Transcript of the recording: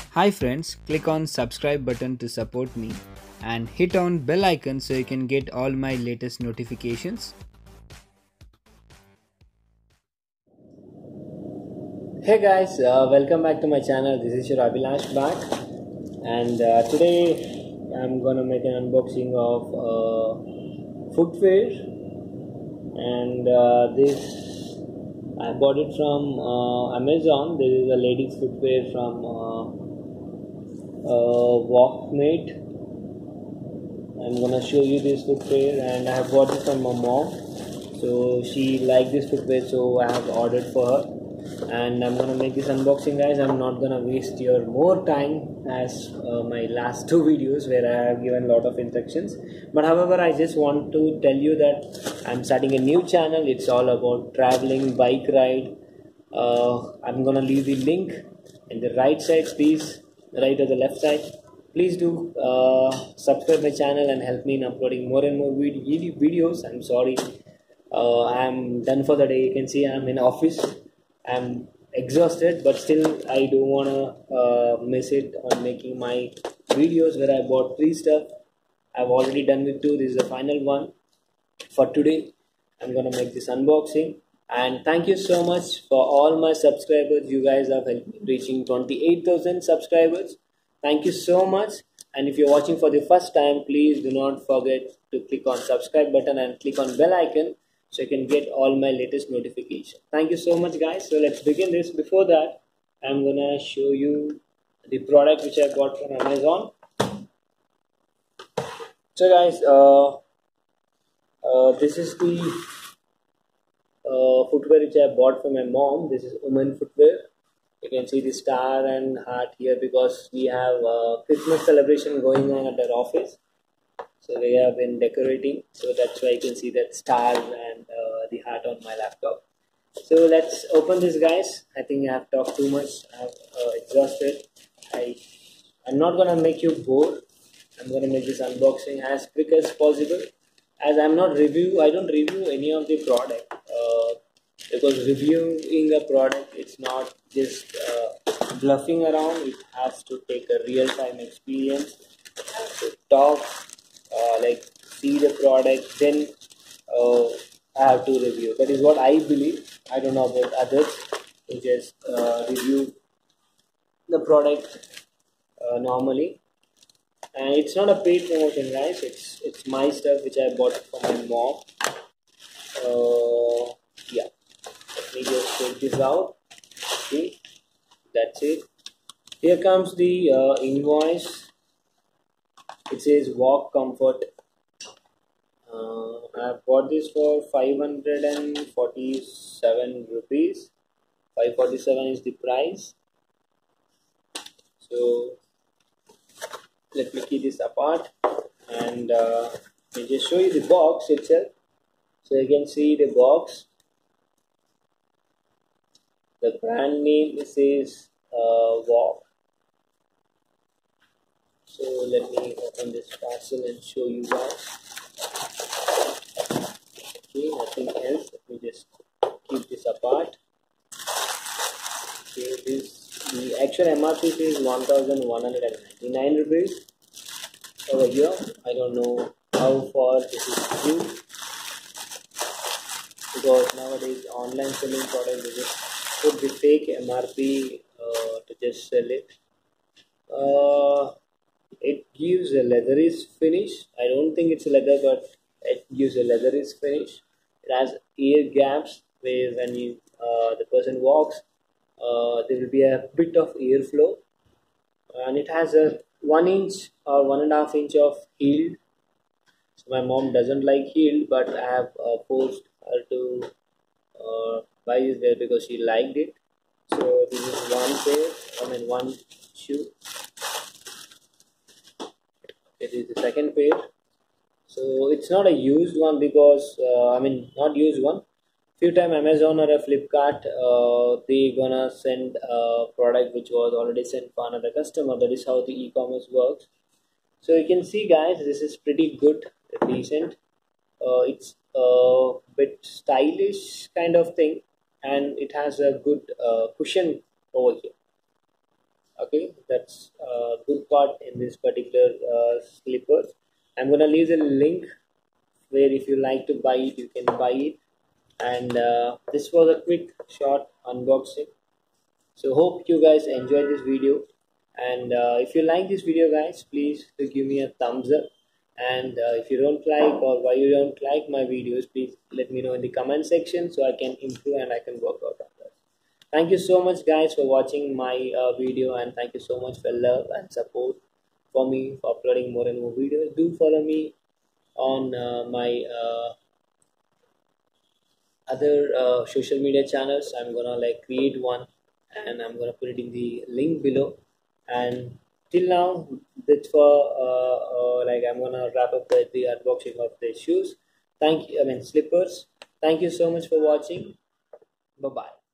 Hi friends, click on subscribe button to support me and hit on bell icon so you can get all my latest notifications. Hey guys, welcome back to my channel. This is your Abhilash back, and today I'm gonna make an unboxing of footwear. And this I bought it from Amazon. This is a ladies' footwear from Walkmate. I'm gonna show you this footwear, and I have bought it from my mom. So she liked this footwear, so I have ordered for her. And I'm gonna make this unboxing, guys. I'm not gonna waste your more time as my last two videos where I have given a lot of instructions. But however, I just want to tell you that I'm starting a new channel. It's all about traveling, bike ride. I'm gonna leave the link in the right side, please, right or the left side. Please do subscribe my channel and help me in uploading more and more videos. I'm sorry, I'm done for the day. You can see I'm in office. I'm exhausted, but still I don't wanna miss it on making my videos where I bought three stuff. I've already done with two. This is the final one for today. I'm gonna make this unboxing, and thank you so much for all my subscribers. You guys have helped me reaching 28,000 subscribers. Thank you so much. And if you're watching for the first time, please do not forget to click on subscribe button and click on bell icon so you can get all my latest notifications. Thank you so much, guys. So let's begin this. Before that, I'm gonna show you the product which I bought from Amazon. So guys, this is the footwear which I bought for my mom. This is women footwear. You can see the star and heart here because we have a Christmas celebration going on at our office. So we have been decorating. So that's why you can see that star and the heart on my laptop. So let's open this, guys. I think I have talked too much. I have exhausted. I'm not gonna make you bored. I'm gonna make this unboxing as quick as possible. As I don't review any of the product because reviewing a product, it's not just bluffing around. It has to take a real-time experience to talk, like see the product, then uh, I have to review. That is what I believe. I don't know about others who just review the product normally. And it's not a paid promotion, guys. It's my stuff which I bought from my mom. Yeah, let me just take this out. Okay, that's it. Here comes the invoice. It says Walk Comfort. I bought this for 547 rupees. 547 is the price. So let me keep this apart, and let me just show you the box itself. So you can see the box. The brand name says Walk. So let me open this parcel and show you guys. Okay, nothing else. Let me just keep this apart. Okay, the actual MRP is 1,199 rupees over here. I don't know how far this is true because nowadays online selling products they just put the fake MRP to just sell it. It gives a leatherish finish. I don't think it's leather, but it gives a leatherish finish. It has ear gaps where when the person walks, there will be a bit of airflow, and it has a 1 inch or 1.5 inch of heel. So my mom doesn't like heel, but I have forced her to buy this there because she liked it. So this is one pair. I mean one shoe. It is the second pair. So it's not a used one because not used one. Few time Amazon or a Flipkart, they gonna send a product which was already sent for another customer. That is how the e-commerce works. So you can see, guys, this is pretty good, decent. It's a bit stylish kind of thing, and it has a good cushion over here. Okay, that's a good part in this particular slippers. I'm gonna leave the link where if you like to buy it, you can buy it. And this was a quick short unboxing. So hope you guys enjoyed this video. And if you like this video, guys, please to give me a thumbs up. And if you don't like or why you don't like my videos, please let me know in the comment section so I can improve and I can work out on that. Thank you so much, guys, for watching my video, and thank you so much for love and support for me for uploading more and more videos. Do follow me on my other social media channels. I'm gonna like create one and I'm gonna put it in the link below. And till now, that's for like I'm gonna wrap up the unboxing of the shoes. Thank you. I mean slippers. Thank you so much for watching. Bye bye.